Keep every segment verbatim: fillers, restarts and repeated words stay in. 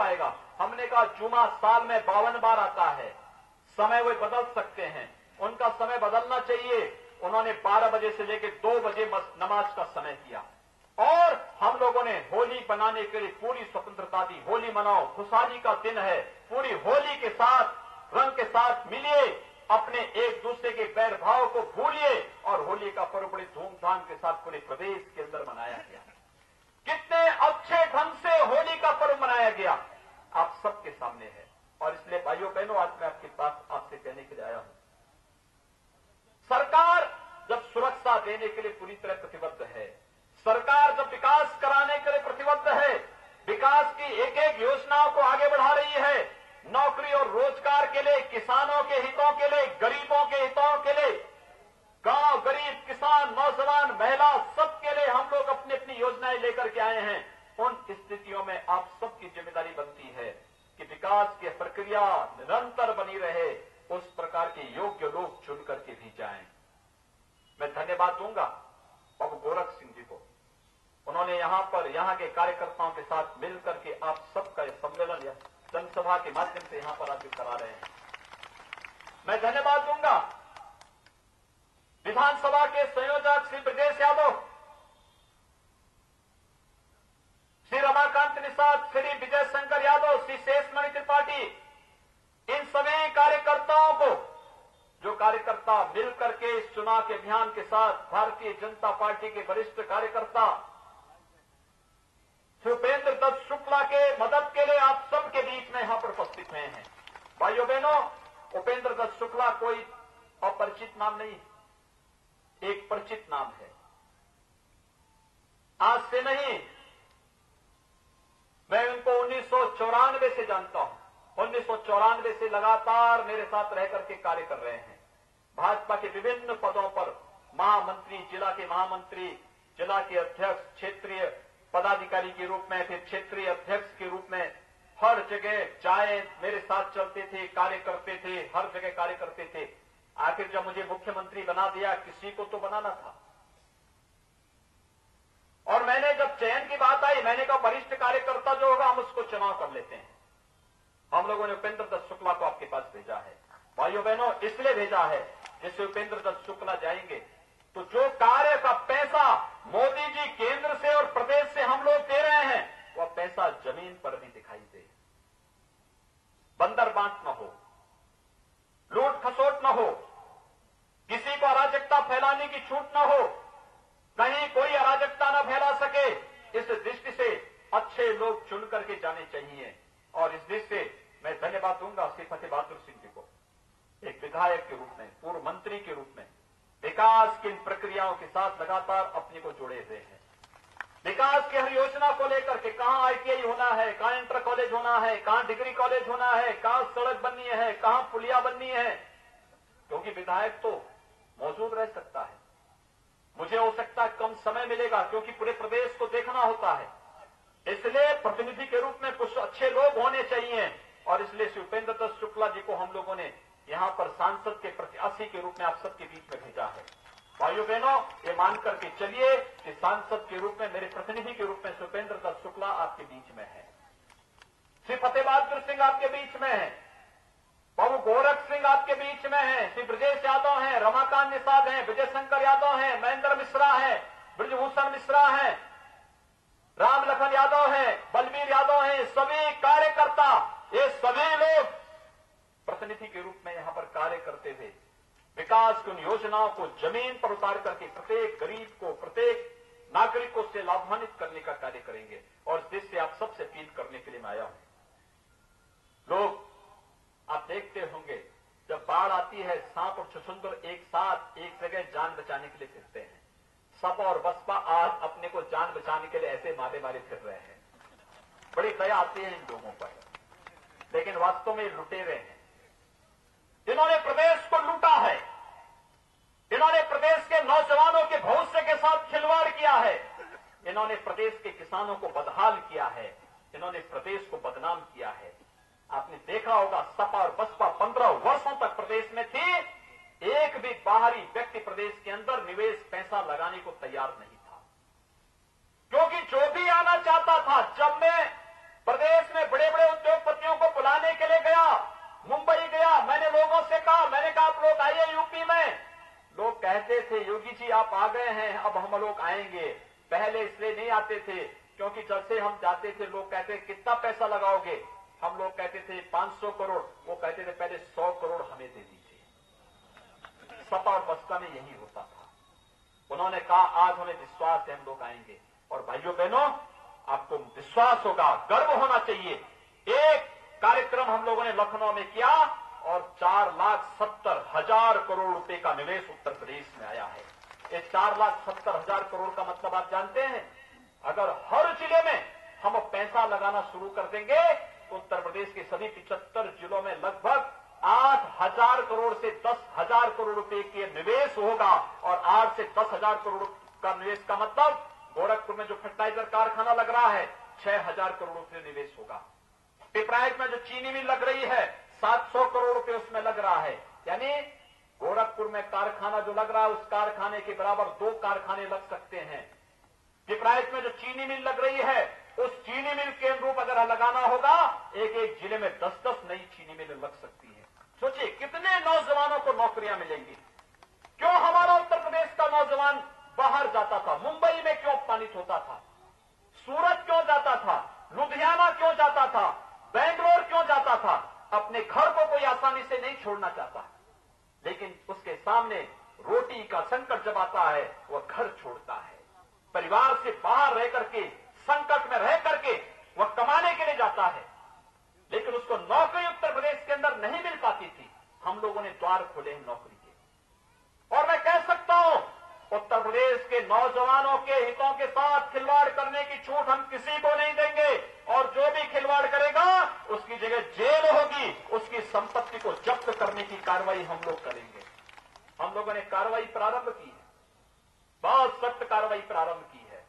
आएगा। हमने कहा जुमा साल में बावन बार आता है, समय वे बदल सकते हैं, उनका समय बदलना चाहिए। उन्होंने बारह बजे से लेकर दो बजे नमाज का समय किया और हम लोगों ने होली बनाने के लिए पूरी स्वतंत्रता दी। होली मनाओ, खुशहाली का दिन है, पूरी होली के साथ रंग के साथ मिलिए, अपने एक दूसरे के बैर भाव को भूलिए और होली का पर्व बड़ी धूमधाम के साथ पूरे प्रदेश के अंदर मनाया गया। कितने अच्छे ढंग से होली का पर्व मनाया गया आप सबके सामने है। और इसलिए भाइयों बहनों, आज मैं आपके पास आपसे कहने के लिए आया हूं, सरकार जब सुरक्षा देने के लिए पूरी तरह प्रतिबद्ध है, सरकार जब विकास कराने के लिए प्रतिबद्ध है, विकास की एक एक योजनाओं को आगे बढ़ा रही है, नौकरी और रोजगार के लिए, किसानों के हितों के लिए, गरीबों के हितों के लिए, गांव गरीब किसान नौजवान महिला सबके लिए हम लोग अपनी अपनी योजनाएं लेकर के आए हैं। उन स्थितियों में आप सबकी जिम्मेदारी बनती है कि विकास की प्रक्रिया निरंतर बनी रहे, उस प्रकार के योग्य लोग चुन करके भी जाएं। मैं धन्यवाद दूंगा बाबू गोरख सिंह जी को, उन्होंने यहां पर यहां के कार्यकर्ताओं के साथ मिलकर के आप सबका सम्मेलन या जनसभा के माध्यम से यहां पर आयोजित करा रहे हैं। मैं धन्यवाद दूंगा विधानसभा के संयोजक श्री ब्रजेश यादव, श्री रमाकांत निषाद, श्री विजय शंकर यादव, श्री शेषमणि त्रिपाठी, इन सभी कार्यकर्ताओं को, जो कार्यकर्ता मिलकर के इस चुनाव के अभियान के साथ भारतीय जनता पार्टी के वरिष्ठ कार्यकर्ता श्री उपेंद्र दत्त शुक्ला के मदद के लिए आप सबके बीच में यहां पर उपस्थित हुए हैं। भाइयों बहनों, उपेंद्र दत्त शुक्ला कोई अपरिचित नाम नहीं, एक परिचित नाम है। आज से नहीं, मैं उनको उन्नीस सौ चौरानवे से जानता हूं। उन्नीस सौ चौरानवे से लगातार मेरे साथ रह करके कार्य कर रहे हैं। भाजपा के विभिन्न पदों पर महामंत्री, जिला के महामंत्री, जिला के अध्यक्ष, क्षेत्रीय पदाधिकारी के रूप में, फिर क्षेत्रीय अध्यक्ष के रूप में हर जगह चाहे मेरे साथ चलते थे, कार्य करते थे, हर जगह कार्य करते थे। आखिर जब मुझे मुख्यमंत्री बना दिया, किसी को तो बनाना था, और मैंने जब चयन की बात आई, मैंने कहा वरिष्ठ कार्यकर्ता जो होगा हम उसको चुनाव कर लेते हैं। हम लोगों ने उपेंद्र दत्त शुक्ला को आपके पास भेजा है। भाइयों बहनों, इसलिए भेजा है जिससे उपेंद्र दत्त शुक्ला जाएंगे तो जो कार्य का पैसा मोदी जी केंद्र से और प्रदेश से हम लोग दे रहे हैं, वह पैसा जमीन पर भी दिखाई दे। बंदर बांट न हो, लूट खसोट न हो, किसी को अराजकता फैलाने की छूट न हो, कहीं कोई अराजकता न फैला सके। इस दृष्टि से अच्छे लोग चुन करके जाने चाहिए। और इस दृष्टि से मैं धन्यवाद दूंगा श्री फतेह बहादुर सिंह जी को, एक विधायक के रूप में, पूर्व मंत्री के रूप में विकास की इन प्रक्रियाओं के साथ लगातार अपने को जुड़े हुए हैं। विकास की हर योजना को लेकर के कहां आईटीआई होना है, कहां इंटर कॉलेज होना है, कहां डिग्री कॉलेज होना है, कहां सड़क बननी है, कहां पुलिया बननी है, क्योंकि विधायक तो मौजूद रह सकता है, मुझे हो सकता है कम समय मिलेगा क्योंकि पूरे प्रदेश को देखना होता है, इसलिए प्रतिनिधि के रूप में कुछ अच्छे लोग होने चाहिए। और इसलिए श्री उपेंद्र दत्त शुक्ला जी को हम लोगों ने यहां पर सांसद के प्रत्याशी के रूप में आप सबके बीच में भेजा है। भाइयों बहनों, ये मान करके चलिए कि सांसद के रूप में, मेरे प्रतिनिधि के रूप में श्री उपेंद्र दत्त शुक्ला आपके बीच में है, श्री फतेह बहादुर सिंह आपके बीच में है, बाबू गोरख सिंह आपके बीच में है, श्री ब्रजेश यादव हैं, रमाकांत निषाद हैं, विजय शंकर यादव हैं, महेंद्र मिश्रा हैं, ब्रजभूषण मिश्रा हैं, राम लखन यादव हैं, बलबीर यादव हैं, सभी कार्यकर्ता, ये सभी लोग प्रतिनिधि के रूप में यहां पर कार्य करते थे। विकास की उन योजनाओं को जमीन पर उतार करके प्रत्येक गरीब को, प्रत्येक नागरिक को से लाभान्वित करने का कार्य करेंगे। और इस देश से आप सबसे अपील करने के लिए मैं आया हूं। लोग आप देखते होंगे जब बाढ़ आती है, सांप और छछूंदर एक साथ एक जगह जान बचाने के लिए फिरते हैं। सपा और बसपा आज अपने को जान बचाने के लिए ऐसे मारे मारे फिर रहे हैं। बड़ी दया आती है इन लोगों पर, लेकिन वास्तव में लुटेरे हैं। इन्होंने प्रदेश को लूटा है, इन्होंने प्रदेश के नौजवानों के भविष्य के साथ खिलवाड़ किया है, इन्होंने प्रदेश के किसानों को बदहाल किया है, इन्होंने प्रदेश को बदनाम किया है। आपने देखा होगा सपा और बसपा पंद्रह वर्षों तक प्रदेश में थी, एक भी बाहरी व्यक्ति प्रदेश के अंदर निवेश पैसा लगाने को तैयार नहीं था, क्योंकि जो भी आना चाहता था, जब मैं प्रदेश में बड़े बड़े उद्योगपतियों को बुलाने के लिए गया, मुंबई गया। मैंने लोगों से कहा, मैंने कहा आप लोग आइए यूपी में। लोग कहते थे योगी जी आप आ गए हैं, अब हम लोग आएंगे। पहले इसलिए नहीं आते थे क्योंकि जब से हम जाते थे लोग कहते कितना पैसा लगाओगे, हम लोग कहते थे पांच सौ करोड़, वो कहते थे पहले सौ करोड़ हमें दे दीजिए। सपा और बसपा में यही होता था। उन्होंने कहा आज हमें विश्वास है, हम लोग आएंगे। और भाइयों बहनों, आपको विश्वास होगा, गर्व होना चाहिए। एक कार्यक्रम हम लोगों ने लखनऊ में किया और चार लाख सत्तर हजार करोड़ रुपए का निवेश उत्तर प्रदेश में आया है। ये चार लाख सत्तर हजार करोड़ का मतलब आप जानते हैं, अगर हर जिले में हम पैसा लगाना शुरू कर देंगे तो उत्तर प्रदेश के सभी पिछहत्तर जिलों में लगभग आठ हजार करोड़ से दस हजार करोड़ रुपए के निवेश होगा। और आठ से दस हजार करोड़ का निवेश का मतलब गोरखपुर में जो फर्टिलाइजर कारखाना लग रहा है छह हजार करोड़ रुपए निवेश होगा। पिपराइच में जो चीनी मिल लग रही है सात सौ करोड़ रुपए उसमें लग रहा है। यानी गोरखपुर में कारखाना जो लग रहा है उस कारखाने के बराबर दो कारखाने लग सकते हैं। पिपराइच में जो चीनी मिल लग रही है उस चीनी मिल के अनुरूप अगर लगाना होगा, एक एक जिले में दस दस नई चीनी मिल लग सकती है। सोचिए कितने नौजवानों को नौकरियां मिलेंगी। क्यों हमारा उत्तर प्रदेश का नौजवान बाहर जाता था, मुंबई में क्यों अपमानित होता था, सूरत क्यों जाता था, लुधियाना क्यों जाता था, बेंगलोर क्यों जाता था? अपने घर को कोई आसानी से नहीं छोड़ना चाहता, लेकिन उसके सामने रोटी का संकट जब आता है वह घर छोड़ता है। परिवार से बाहर रह करके, संकट में रह करके वह कमाने के लिए जाता है, लेकिन उसको नौकरी उत्तर प्रदेश के अंदर नहीं मिल पाती थी। हम लोगों ने द्वार खोले हैं नौकरी के। और मैं कह सकता हूं उत्तर प्रदेश के नौजवानों के हितों के साथ खिलवाड़ करने की छूट हम किसी को नहीं देंगे। और जो भी खिलवाड़ करेगा उसकी जगह जेल होगी, उसकी संपत्ति को जब्त करने की कार्रवाई हम लोग करेंगे। हम लोगों ने कार्रवाई प्रारंभ की है, बहुत सख्त कार्रवाई प्रारंभ की है,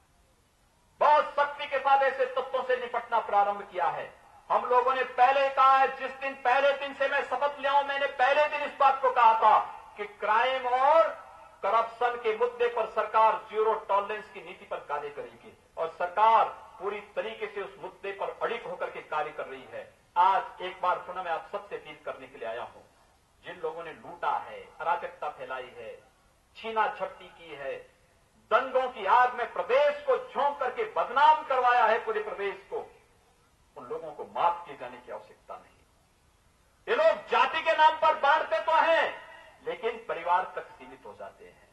बहुत सख्ती के साथ ऐसे तत्वों से निपटना प्रारंभ किया है। हम लोगों ने पहले कहा है, जिस दिन पहले दिन से मैं शपथ लिया हूं, मैंने पहले दिन इस बात को कहा था कि क्राइम और करप्शन के मुद्दे पर सरकार जीरो टॉलरेंस की नीति पर कार्य करेगी और सरकार पूरी तरीके से उस मुद्दे पर अड़िग होकर के कार्य कर रही है। आज एक बार पुनः मैं आप सबसे अपील करने के लिए आया हूं, जिन लोगों ने लूटा है, अराजकता फैलाई है, छीना झपटी की है, दंगों की आग में प्रदेश को झोंक करके बदनाम करवाया है पूरे प्रदेश को, उन लोगों को माफ किए जाने की आवश्यकता नहीं। ये लोग जाति के नाम पर बांटते तो हैं, लेकिन परिवार तक सीमित हो जाते हैं,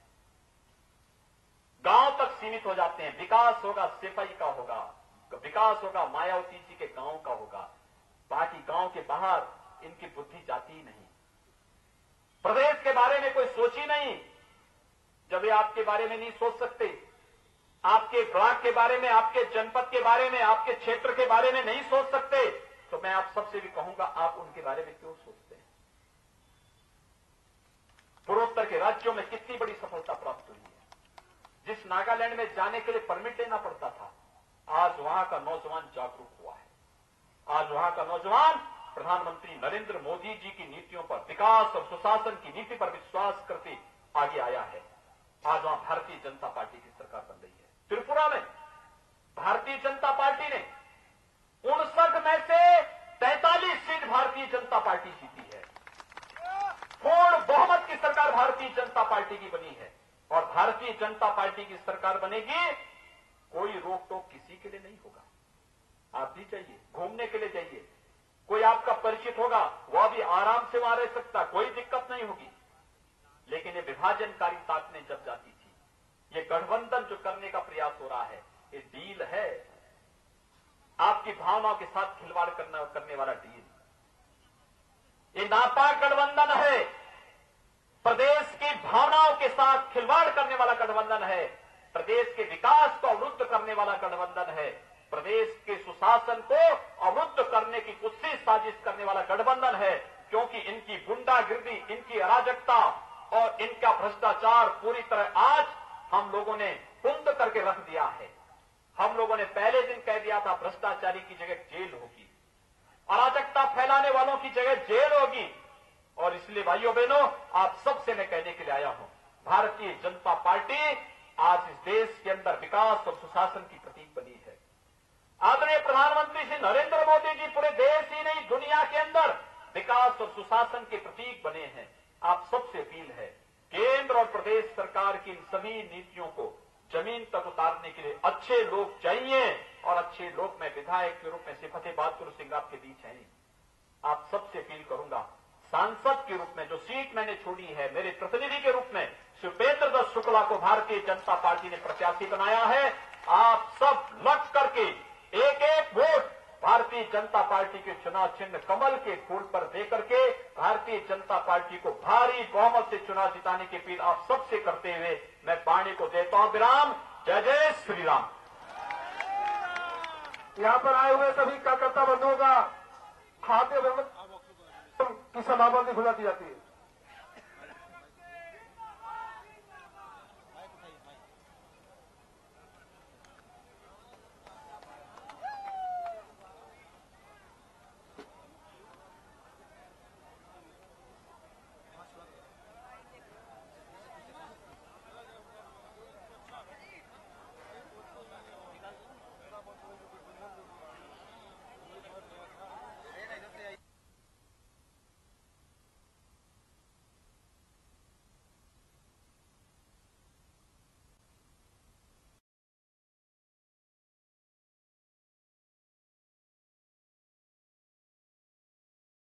गांव तक सीमित हो जाते हैं। विकास होगा सिपाही का होगा, विकास होगा मायावती जी के गांव का होगा, बाकी गांव के बाहर इनकी बुद्धि जाती ही नहीं। प्रदेश के बारे में कोई सोच ही नहीं। जब ये आपके बारे में नहीं सोच सकते, आपके ब्लॉक के बारे में, आपके जनपद के बारे में, आपके क्षेत्र के बारे में नहीं सोच सकते, तो मैं आप सबसे भी कहूंगा आप उनके बारे में क्यों सोचते हैं? पूर्वोत्तर के राज्यों में कितनी बड़ी सफलता प्राप्त हुई है। जिस नागालैंड में जाने के लिए परमिट लेना पड़ता था, आज वहां का नौजवान जागरूक हुआ है। आज वहां का नौजवान प्रधानमंत्री नरेंद्र मोदी जी की नीतियों पर, विकास और सुशासन की नीति पर विश्वास करके आगे आया है। आज वहां भारतीय जनता पार्टी की सरकार बन रही है। त्रिपुरा में भारतीय जनता पार्टी ने उनसठ में से तैंतालीस सीट भारतीय जनता पार्टी जीती है। पूर्ण बहुमत की सरकार भारतीय जनता पार्टी की बनी है और भारतीय जनता पार्टी की सरकार बनेगी, कोई रोक टोक किसी के लिए नहीं होगा। आप भी चाहिए, घूमने के लिए जाइए, कोई आपका परिचित होगा, वह भी आराम से वहां रह सकता, कोई दिक्कत नहीं होगी। लेकिन ये विभाजनकारी ताकतें जब जाती थी, ये गठबंधन जो करने का प्रयास हो रहा है, ये डील है, आपकी भावनाओं के साथ खिलवाड़ करना करने वाला डील। ये नापाक गठबंधन है, प्रदेश की भावनाओं के साथ खिलवाड़ करने वाला गठबंधन है, प्रदेश के विकास को अवरुद्ध करने वाला गठबंधन है, प्रदेश के सुशासन को अवरुद्ध करने की कुत्सी साजिश करने वाला गठबंधन है। क्योंकि इनकी गुंडागिर्दी, इनकी अराजकता और इनका भ्रष्टाचार पूरी तरह आज हम लोगों ने कुंद करके रख दिया है। हम लोगों ने पहले दिन कह दिया था भ्रष्टाचारी की जगह जेल होगी, अराजकता फैलाने वालों की जगह जेल होगी। और इसलिए भाइयों बहनों, आप सबसे मैं कहने के लिए आया हूं, भारतीय जनता पार्टी आज इस देश के अंदर विकास और सुशासन की प्रतीक बनी है। आदरणीय प्रधानमंत्री श्री नरेंद्र मोदी जी पूरे देश ही नहीं दुनिया के अंदर विकास और सुशासन के प्रतीक बने हैं। आप सबसे अपील है, केंद्र और प्रदेश सरकार की इन सभी नीतियों को जमीन तक उतारने के लिए अच्छे लोग चाहिए, और अच्छे लोग मैं विधायक के रूप में सिफते बहादुर सिंह आपके बीच हैं। आप सबसे अपील करूंगा, सांसद के रूप में जो सीट मैंने छोड़ी है, मेरे प्रतिनिधि के रूप में सुपेंद्र दत्त शुक्ला को भारतीय जनता पार्टी ने प्रत्याशी बनाया है। आप सब लट करके एक एक वोट भारतीय जनता पार्टी के चुनाव चिन्ह कमल के फूल पर देकर के भारतीय जनता पार्टी को भारी बहुमत से चुनाव जिताने की अपील आप सबसे करते हुए मैं वाणी को देता हूं विराम। जय जय श्री राम। यहाँ पर आए हुए सभी कार्यकर्ता बंधुओं का खाते की समापन घोषणा की जाती है।